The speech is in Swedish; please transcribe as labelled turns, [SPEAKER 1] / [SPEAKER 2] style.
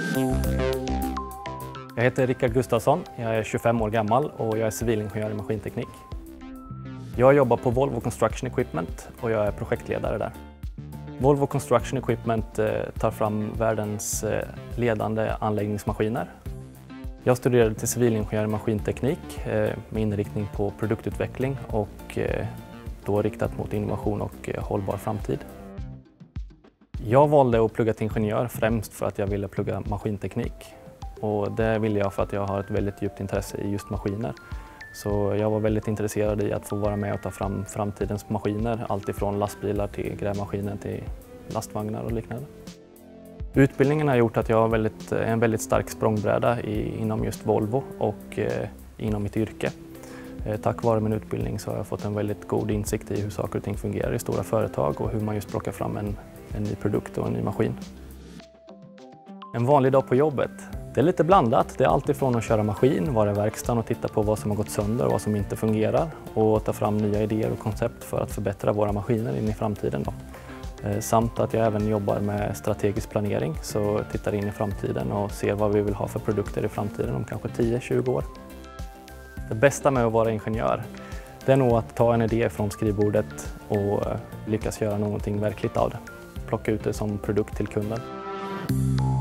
[SPEAKER 1] Jag heter Rickard Gustafsson, jag är 25 år gammal och jag är civilingenjör i maskinteknik. Jag jobbar på Volvo Construction Equipment och jag är projektledare där. Volvo Construction Equipment tar fram världens ledande anläggningsmaskiner. Jag studerade till civilingenjör i maskinteknik med inriktning på produktutveckling och då riktat mot innovation och hållbar framtid. Jag valde att plugga till ingenjör främst för att jag ville plugga maskinteknik. Och det ville jag för att jag har ett väldigt djupt intresse i just maskiner. Så jag var väldigt intresserad i att få vara med och ta fram framtidens maskiner. Allt ifrån lastbilar till grävmaskiner till lastvagnar och liknande. Utbildningen har gjort att jag har en väldigt stark språngbräda inom just Volvo och inom mitt yrke. Tack vare min utbildning så har jag fått en väldigt god insikt i hur saker och ting fungerar i stora företag och hur man just plockar fram en ny produkt och en ny maskin. En vanlig dag på jobbet. Det är lite blandat. Det är allt ifrån att köra maskin, vara i verkstaden och titta på vad som har gått sönder och vad som inte fungerar och ta fram nya idéer och koncept för att förbättra våra maskiner in i framtiden. Samt att jag även jobbar med strategisk planering, så tittar in i framtiden och ser vad vi vill ha för produkter i framtiden om kanske 10-20 år. Det bästa med att vara ingenjör, det är nog att ta en idé från skrivbordet och lyckas göra någonting verkligt av det. Plocka ut det som produkt till kunden.